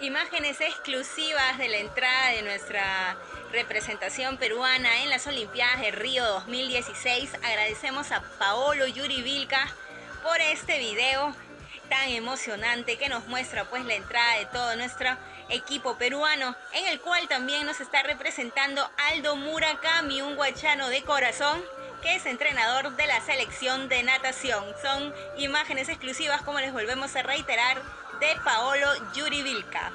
Imágenes exclusivas de la entrada de nuestra representación peruana en las Olimpiadas de Río 2016. Agradecemos a Paolo Yuri Vilca por este video tan emocionante que nos muestra pues la entrada de todo nuestro equipo peruano, en el cual también nos está representando Aldo Murakami, un guachano de corazón que es entrenador de la selección de natación. Son imágenes exclusivas, como les volvemos a reiterar, de Paolo Yuri Vilca.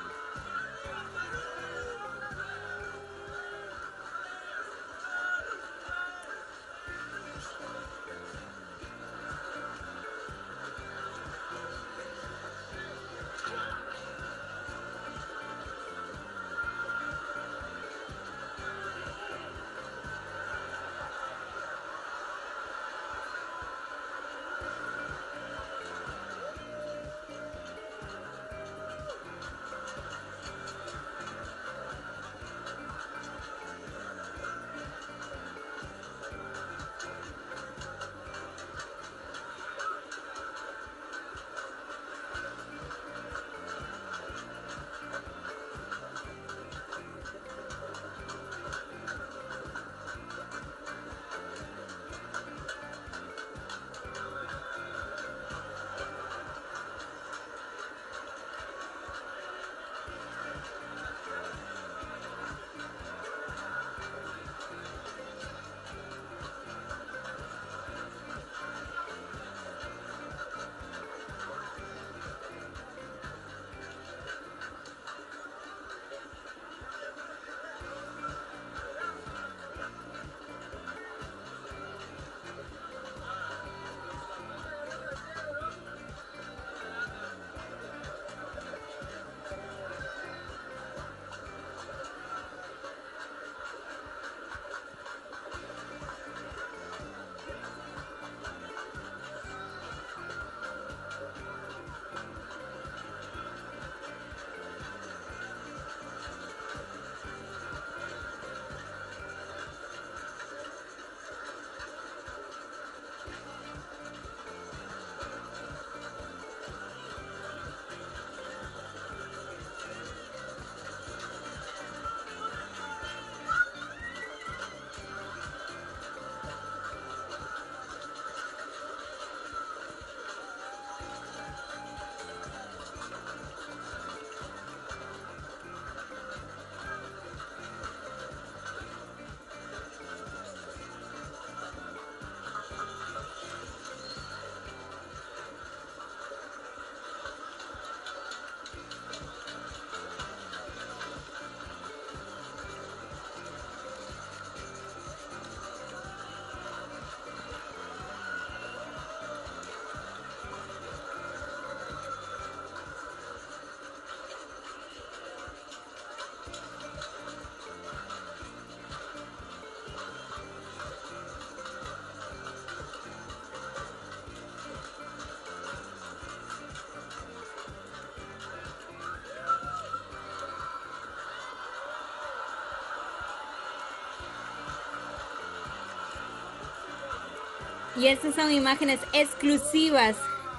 Y estas son imágenes exclusivas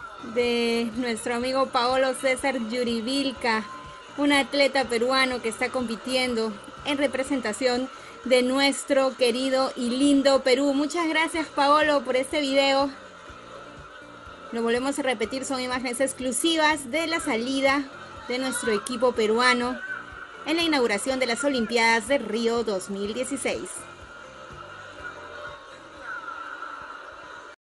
de nuestro amigo Paolo César Yuri Vilca, un atleta peruano que está compitiendo en representación de nuestro querido y lindo Perú. Muchas gracias, Paolo, por este video. Lo volvemos a repetir, son imágenes exclusivas de la salida de nuestro equipo peruano en la inauguración de las Olimpiadas de Río 2016.